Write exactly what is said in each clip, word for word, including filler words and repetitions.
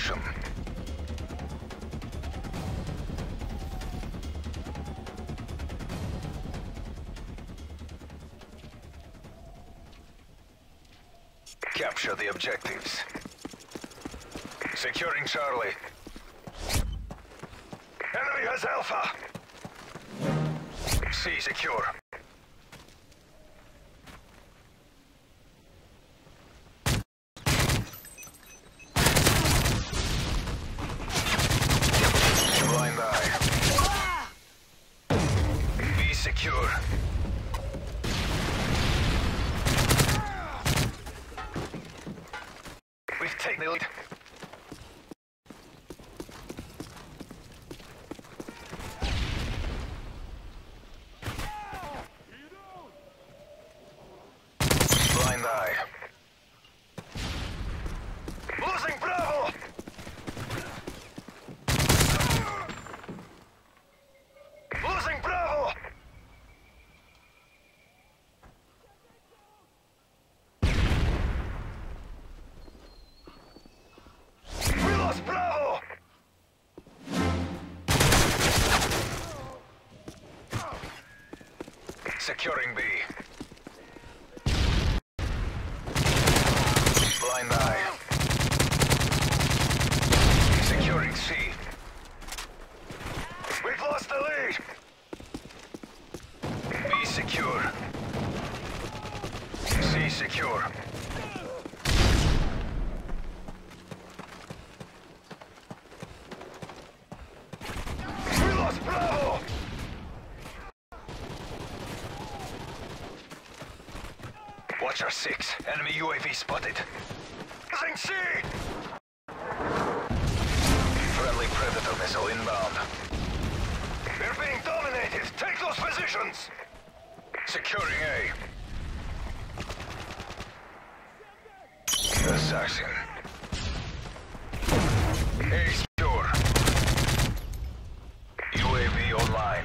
Domination. Capture the objectives. Securing Charlie. Enemy has Alpha. C secure. Blind eye. B secure. We've taken the lead. Blind eye. Losing Bravo! Losing Bravo! We lost Bravo! Securing B. Blind eye. Securing C. We've lost the lead. B secure. C secure. We lost Bravo! Watch our six. Enemy U A V spotted. Losing C! Friendly Predator missile inbound. We're being dominated! Take those positions! Securing A. Assassin. A secure. U A V online.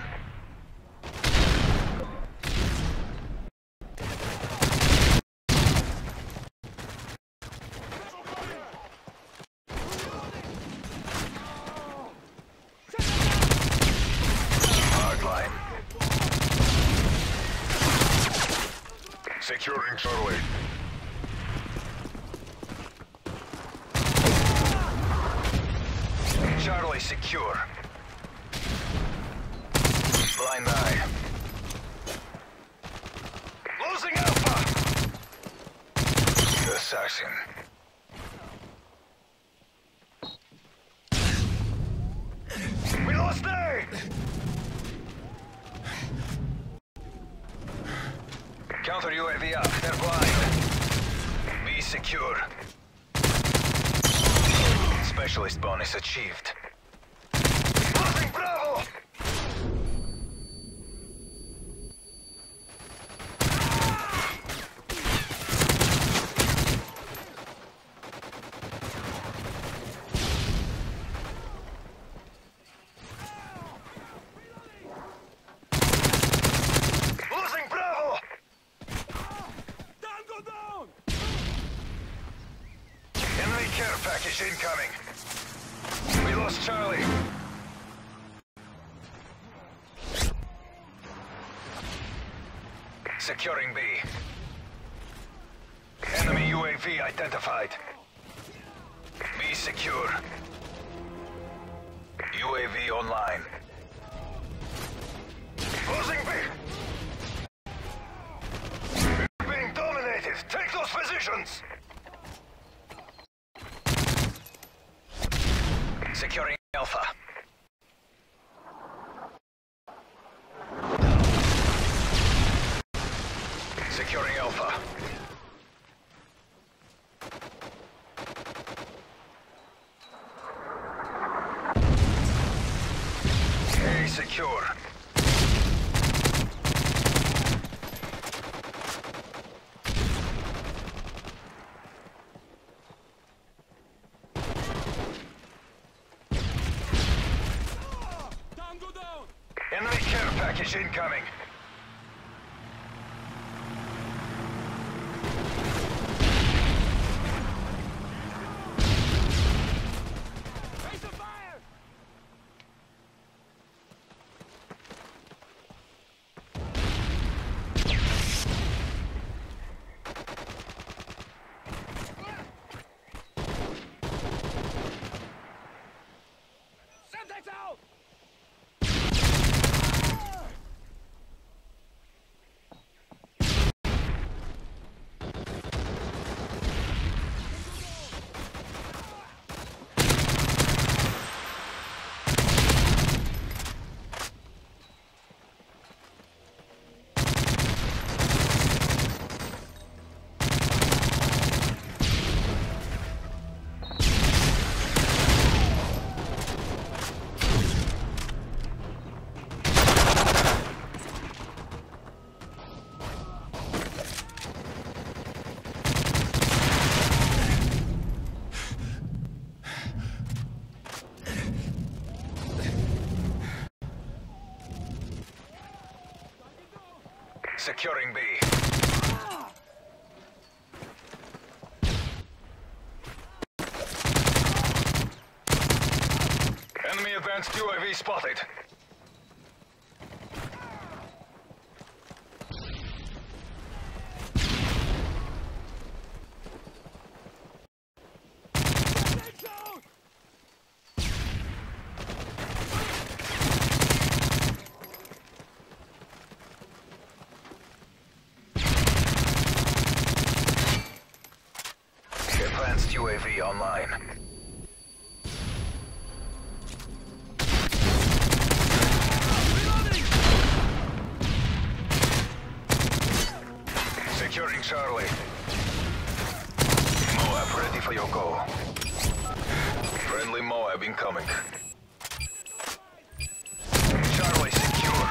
Hardline. Securing Charlie. Charlie secure. Blind eye. Losing Alpha! Assassin. We lost A! Counter U A V up, they're blind. B secure. Specialist bonus achieved. Losing Bravo! Losing Bravo! Tango down! Enemy care package incoming. We lost Charlie. Securing B. Enemy U A V identified. B secure. U A V online. Losing B. We're being dominated. Take those positions. Securing Alpha. Securing Alpha. A secure. Tango down! Enemy care package incoming. Securing B. Enemy advanced U A V spotted. Advanced U A V online. Securing Charlie. M O A B ready for your go. Friendly M O A B incoming. Charlie secure.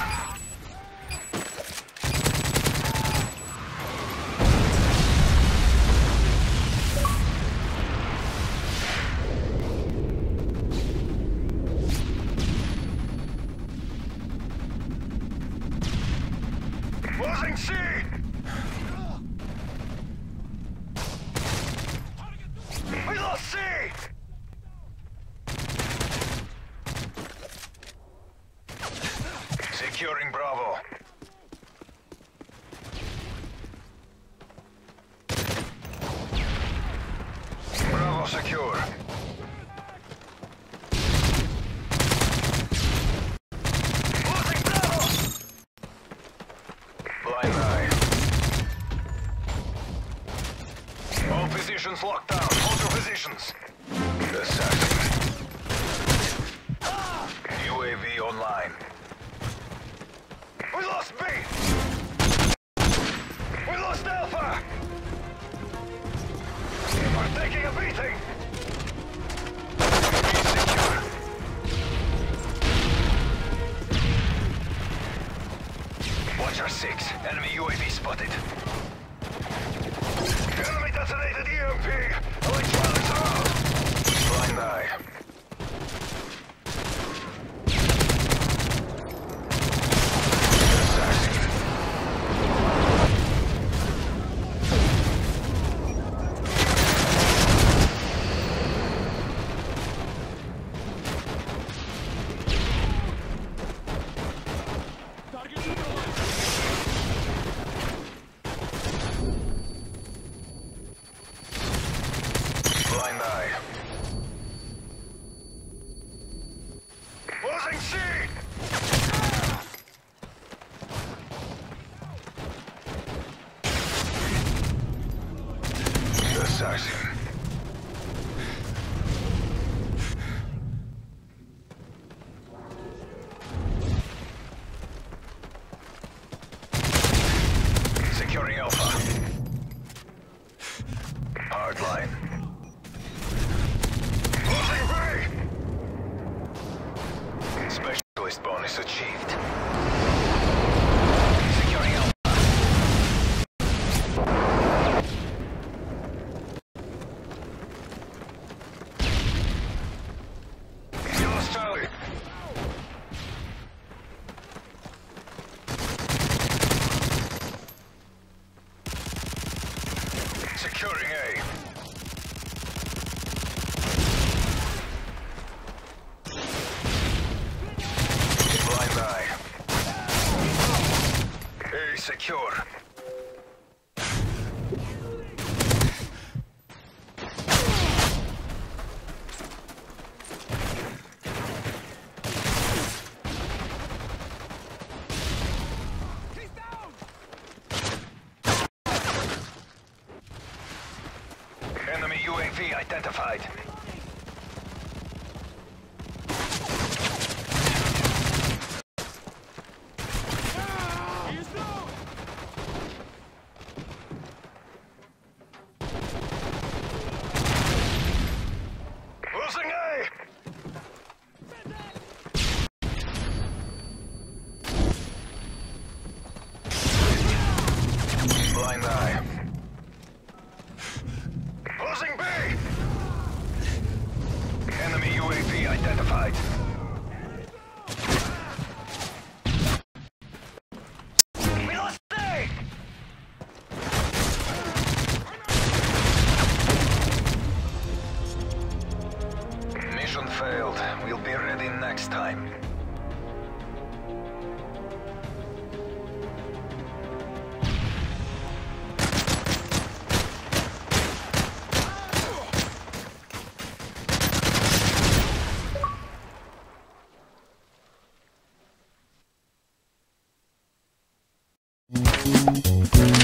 Losing C! We lost C! Securing Bravo. Bravo secure. Losing Bravo! Blind eye. All positions locked down. Hold your positions. Assassin. U A V online. We lost B! We lost Alpha! We're taking a beating! B secure. Watcher six. Enemy U A V spotted. Enemy detonated E M P! Electronics are out! Blind eye. Assassin. Blind eye. Losing C! Assassin. Securing Alpha. Hardline. Losing B! Specialist bonus achieved. Securing Alpha. You lost Charlie. Securing A. Blind eye. A secure. Enemy U A V identified. Losing A! Blind eye. Losing B! Domination.